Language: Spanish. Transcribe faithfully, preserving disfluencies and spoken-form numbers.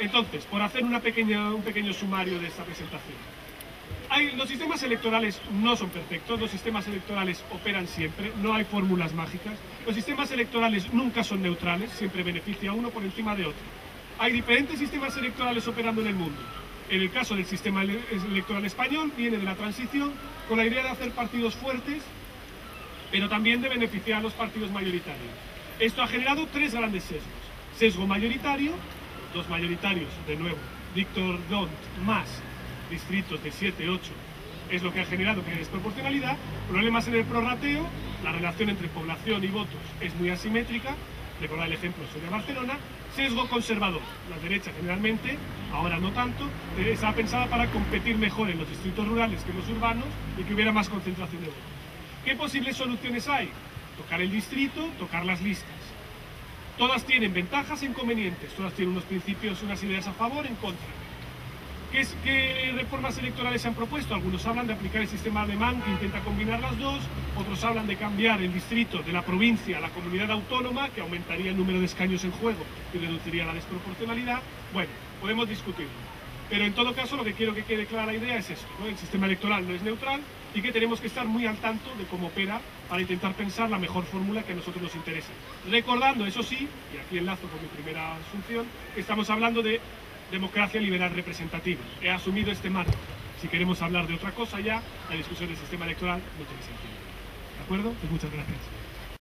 Entonces, por hacer una pequeña, un pequeño sumario de esta presentación. Hay, los sistemas electorales no son perfectos, los sistemas electorales operan siempre, no hay fórmulas mágicas. Los sistemas electorales nunca son neutrales, siempre beneficia a uno por encima de otro. Hay diferentes sistemas electorales operando en el mundo. En el caso del sistema electoral español, viene de la transición con la idea de hacer partidos fuertes, pero también de beneficiar a los partidos mayoritarios. Esto ha generado tres grandes sesgos. Sesgo mayoritario, dos mayoritarios, de nuevo, Víctor Dont más distritos de siete, ocho, es lo que ha generado que haya desproporcionalidad. Problemas en el prorrateo, la relación entre población y votos es muy asimétrica, recordad el ejemplo sobre Barcelona. Sesgo conservador, la derecha generalmente, ahora no tanto, estaba pensada para competir mejor en los distritos rurales que en los urbanos y que hubiera más concentración de votos. ¿Qué posibles soluciones hay? Tocar el distrito, tocar las listas. Todas tienen ventajas e inconvenientes, todas tienen unos principios, unas ideas a favor, en contra. ¿Qué, ¿Qué reformas electorales se han propuesto? Algunos hablan de aplicar el sistema alemán que intenta combinar las dos, otros hablan de cambiar el distrito de la provincia a la comunidad autónoma, que aumentaría el número de escaños en juego y reduciría la desproporcionalidad. Bueno, podemos discutirlo. Pero en todo caso lo que quiero que quede clara la idea es esto, ¿no? El sistema electoral no es neutral y que tenemos que estar muy al tanto de cómo opera para intentar pensar la mejor fórmula que a nosotros nos interesa. Recordando, eso sí, y aquí enlazo con mi primera asunción, que estamos hablando de democracia liberal representativa. He asumido este marco. Si queremos hablar de otra cosa ya, la discusión del sistema electoral no tiene sentido. ¿De acuerdo? Pues muchas gracias.